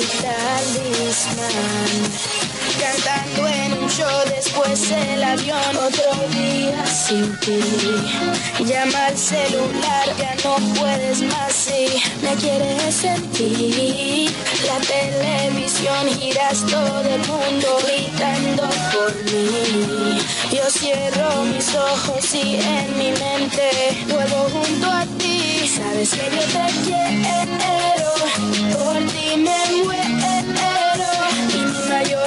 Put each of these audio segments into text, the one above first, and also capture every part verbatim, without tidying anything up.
talismán. Cantando en un show, después el avión. Otro día sin ti. Llama al celular, ya no puedes más si me quieres sentir. La televisión giras, todo el mundo gritando por mí. Yo cierro mis ojos y en mi mente vuelvo junto a ti. Sabes que yo te quiero, por ti me muero. Y mi mayor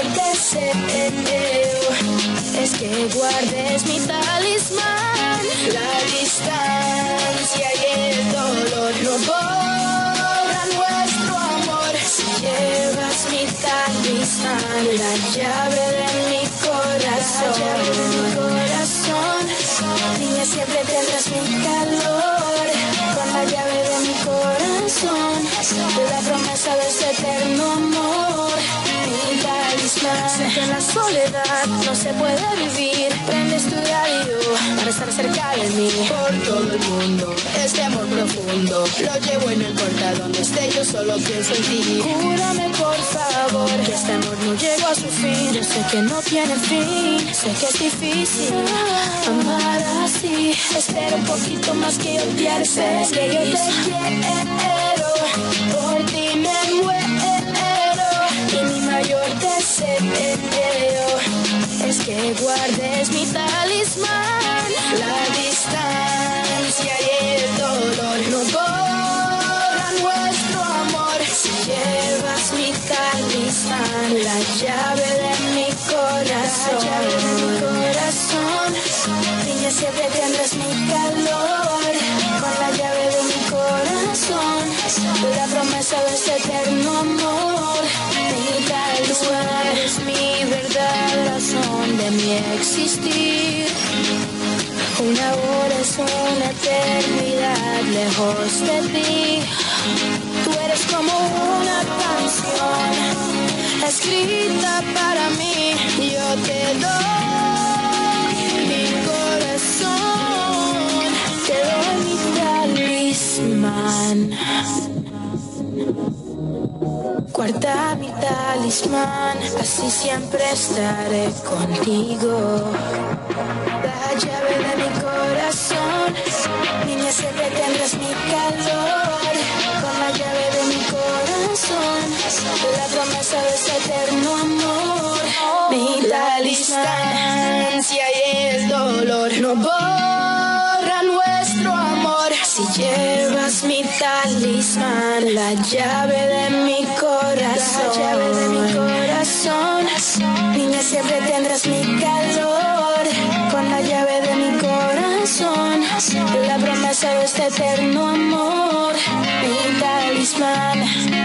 deseo es que guardes mi talismán. La distancia y el dolor no borran nuestro amor. Si llevas mi talismán, la llave de mi corazón, la llave de mi corazón. Niña, siempre tendrás mi calor. Con la llave de mi corazón, la promesa de este eterno amor. Mi talismán. Sé que en la soledad no se puede vivir. Prendes tu radio para estar cerca de mí. Por todo el mundo, este amor profundo lo llevo en el porta donde esté, yo solo pienso en ti. Júrame por favor que este amor no llegó a su fin. Yo sé que no tiene fin, sé que es difícil amar así. Espero un poquito más que odiarse. Es que yo te quiero, por ti me muero. Y mi mayor deseo es que guardes mi talismán. La distancia y el dolor no borran nuestro amor. Si llevas mi talismán, la llave de mi corazón, la llave de mi corazón. Niña, siempre tendrás mi calor. Con la llave de mi corazón, la promesa de este eterno amor. Mi talismán es mi verdad, razón de mi existir. Una hora es una eternidad lejos de ti. Tú eres como una canción escrita para mí. Yo te doy mi corazón, te doy mi talismán. Guarda mi talismán, así siempre estaré contigo. La llave de mi corazón, niña, siempre tendrás mi calor. Con la llave de mi corazón, la promesa de ese eterno amor. Mi talismán, distancia y el dolor no borran nuestro amor. Si llevas mi talismán, la llave de mi corazón, la llave de mi corazón. Niña, siempre tendrás mi calor. Con la llave de mi corazón, la promesa de este eterno amor. Mi talismán.